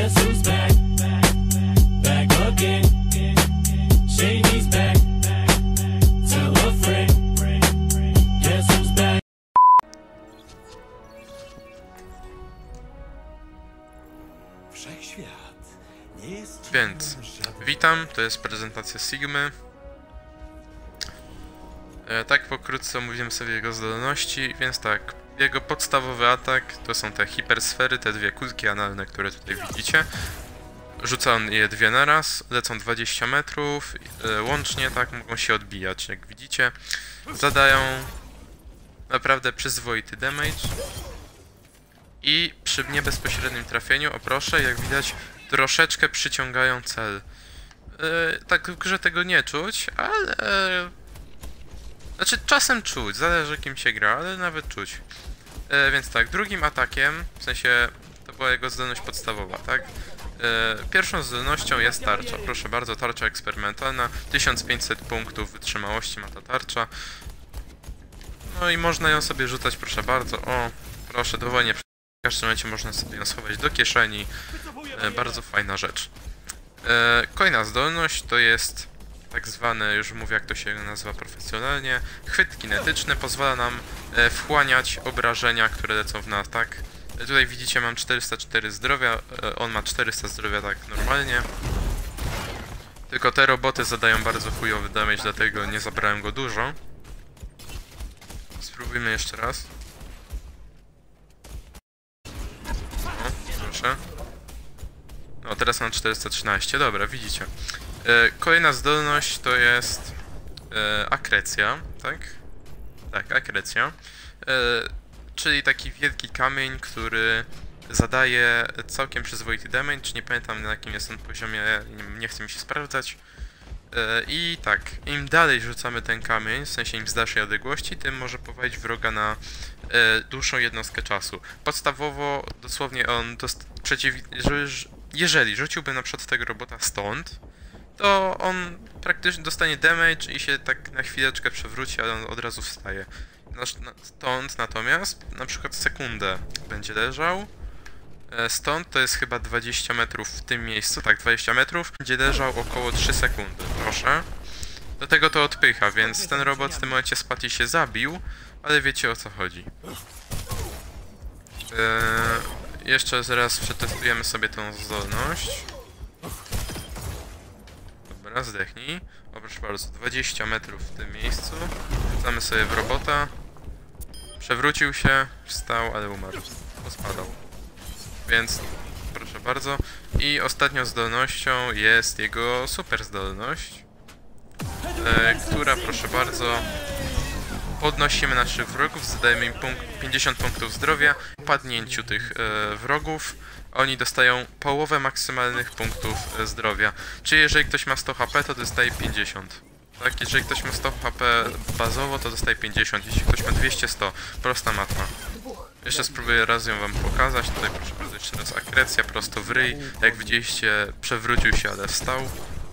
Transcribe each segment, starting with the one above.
Guess who's back? Back again. Shady's back. Tell a friend. Guess who's back? Wszechświat nie jest... Więc witam, to jest prezentacja Sigmy. Tak pokrótce omówimy sobie jego zdolności, więc tak, jego podstawowy atak to są te hipersfery, te dwie kulki analne, które tutaj widzicie. Rzuca on je dwie naraz, lecą 20 metrów, łącznie tak mogą się odbijać, jak widzicie. Zadają naprawdę przyzwoity damage. I przy niebezpośrednim trafieniu, o proszę, jak widać, troszeczkę przyciągają cel. Tak, że tego nie czuć, ale... Znaczy, czasem czuć, zależy kim się gra, ale nawet czuć. Więc tak, drugim atakiem, w sensie, to była jego zdolność podstawowa, tak? Pierwszą zdolnością jest tarcza. Proszę bardzo, tarcza eksperymentalna. 1500 punktów wytrzymałości ma ta tarcza. No i można ją sobie rzucać, proszę bardzo. O, proszę, dowolnie. W każdym momencie można sobie ją schować do kieszeni. Bardzo fajna rzecz. Kolejna zdolność to jest tak zwany, już mówię jak to się nazywa profesjonalnie, chwyt kinetyczny. Pozwala nam wchłaniać obrażenia, które lecą w nas, tak? Tutaj widzicie, mam 404 zdrowia, on ma 400 zdrowia tak normalnie. Tylko te roboty zadają bardzo chujowy damage, dlatego nie zabrałem go dużo. Spróbujmy jeszcze raz. O, proszę. No, teraz mam 413, dobra, widzicie. Kolejna zdolność to jest akrecja, tak? Tak, akrecja. Czyli taki wielki kamień, który zadaje całkiem przyzwoity damage. Nie pamiętam na jakim jest on poziomie, nie chcę mi się sprawdzać. I tak, im dalej rzucamy ten kamień, w sensie im z dalszej odległości, tym może powalić wroga na dłuższą jednostkę czasu. Podstawowo, dosłownie on jeżeli rzuciłby na przykład tego robota stąd, to on praktycznie dostanie damage i się tak na chwileczkę przewróci, ale on od razu wstaje. Stąd natomiast na przykład sekundę będzie leżał. Stąd to jest chyba 20 metrów w tym miejscu, tak 20 metrów, będzie leżał około 3 sekundy, proszę. Do tego to odpycha, więc ten robot w tym momencie spadł i się zabił, ale wiecie o co chodzi. Jeszcze zaraz przetestujemy sobie tą zdolność. Dobra, zdechnij. O, proszę bardzo, 20 metrów w tym miejscu. Rzucamy sobie w robota. Przewrócił się, wstał, ale umarł. Pospadał. Więc, proszę bardzo. I ostatnią zdolnością jest jego super zdolność, która, proszę bardzo, podnosimy naszych wrogów, zadajemy im 50 punktów zdrowia. Po padnięciu tych wrogów oni dostają połowę maksymalnych punktów zdrowia. Czyli jeżeli ktoś ma 100 HP, to dostaje 50. Tak, jeżeli ktoś ma 100 HP bazowo, to dostaje 50. Jeśli ktoś ma 200, 100. Prosta matma. Jeszcze spróbuję raz ją wam pokazać. Tutaj proszę bardzo, jeszcze raz akrecja, prosto w ryj. Jak widzieliście, przewrócił się, ale wstał.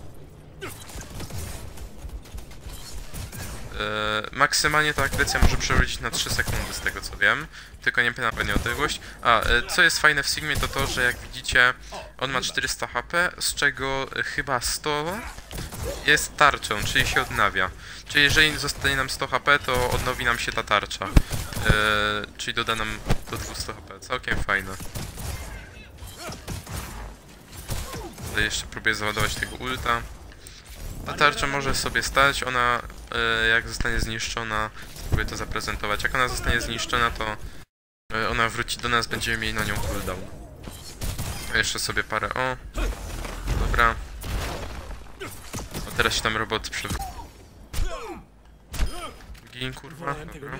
Maksymalnie ta akrecja może przewrócić na 3 sekundy, z tego co wiem. Tylko nie pamiętam pewnie odległość. Co jest fajne w Sigmie, to to, że jak widzicie, on ma 400 HP, z czego chyba 100 jest tarczą, czyli się odnawia. Czyli jeżeli zostanie nam 100 HP, to odnowi nam się ta tarcza. Czyli doda nam do 200 HP. Całkiem fajne. Tutaj jeszcze próbuję załadować tego ulta. Ta tarcza może sobie stać, ona jak zostanie zniszczona, spróbuję to zaprezentować, jak ona zostanie zniszczona, to ona wróci do nas, będziemy mieli na nią cooldown. Jeszcze sobie parę, o, dobra. O, teraz się tam robot przewróci. Gin, kurwa, dobra.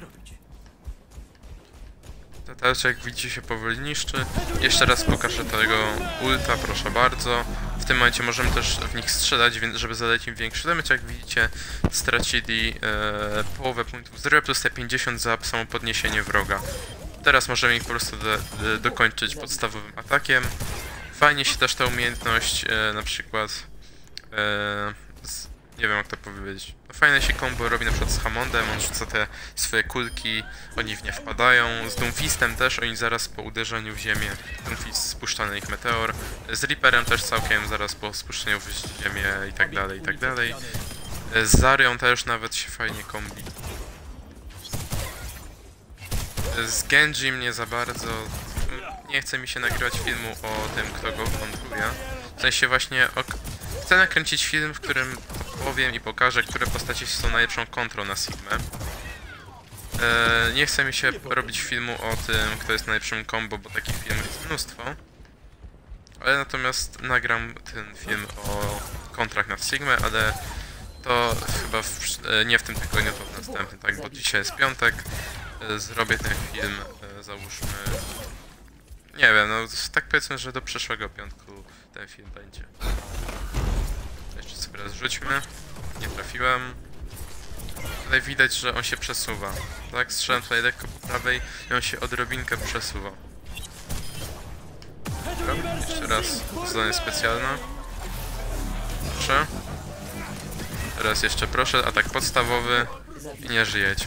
Ta tarcza, jak widzicie, się powoli niszczy. Jeszcze raz pokażę tego ulta, proszę bardzo. W tym momencie możemy też w nich strzelać, żeby zadać im większy damage. Jak widzicie, stracili połowę punktów zdrowia plus te 50 za samo podniesienie wroga. Teraz możemy ich po prostu dokończyć podstawowym atakiem. Fajnie się też ta umiejętność na przykład... nie wiem jak to powiedzieć. Fajne się combo robi na przykład z Hammondem, on rzuca te swoje kulki, oni w nie wpadają. Z Doomfistem też, oni zaraz po uderzeniu w ziemię, Doomfist spuszcza na nich meteor. Z Reaperem też całkiem zaraz po spuszczeniu w ziemię i tak dalej, i tak dalej. Z Zarią też nawet się fajnie kombi. Z Genjim nie za bardzo. Nie chce mi się nagrywać filmu o tym, kto go kontruje. W sensie właśnie chcę nakręcić film, w którym powiem i pokażę, które postacie są najlepszą kontrą na Sigmę. Nie chce mi się robić filmu o tym, kto jest najlepszym combo, bo takich filmów jest mnóstwo. Ale natomiast nagram ten film o kontrach na Sigmę, ale to chyba nie w tym tygodniu, to w następnym, tak? Bo dzisiaj jest piątek. Zrobię ten film, załóżmy... Nie wiem, no tak powiedzmy, że do przyszłego piątku ten film będzie. Jeszcze sobie raz rzućmy. Nie trafiłem. Tutaj widać, że on się przesuwa. Tak, strzelam tutaj lekko po prawej i on się odrobinkę przesuwa. Dobra, jeszcze raz zadanie specjalne. Proszę. Teraz jeszcze proszę, atak podstawowy i nie żyjecie.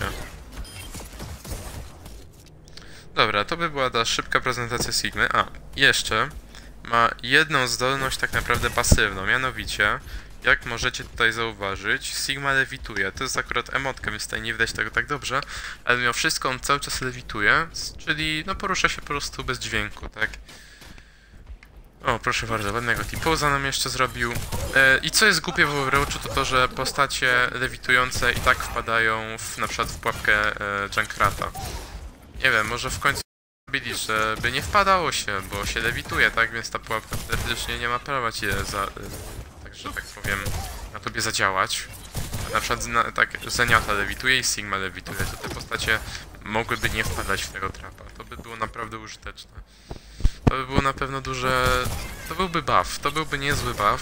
Dobra, to by była ta szybka prezentacja Sigmy. A, jeszcze ma jedną zdolność tak naprawdę pasywną, mianowicie, jak możecie tutaj zauważyć, Sigma lewituje. To jest akurat emotka, więc tutaj nie widać tego tak dobrze, ale mimo wszystko on cały czas lewituje, czyli no porusza się po prostu bez dźwięku, tak? O, proszę bardzo, ładnego T-pose'a nam jeszcze zrobił. I co jest głupie w Overwatchu, to to, że postacie lewitujące i tak wpadają na przykład w pułapkę Junkrata. Nie wiem, może w końcu zrobili, żeby nie wpadało się, bo się lewituje, tak? Więc ta pułapka teoretycznie nie ma prawa ci także tak powiem, na tobie zadziałać. Na przykład tak Zenyatta lewituje i Sigma lewituje, to te postacie mogłyby nie wpadać w tego trapa. To by było naprawdę użyteczne. To by było na pewno duże... To byłby buff, to byłby niezły buff.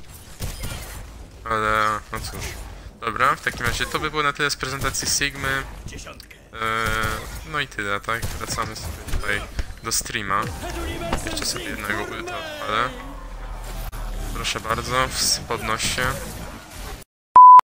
Ale no cóż. Dobra, w takim razie to by było na tyle z prezentacji Sigmy. No i tyle, tak? Wracamy sobie tutaj do streama. Jeszcze sobie jednego ulta odpalę. Proszę bardzo, podnoś się.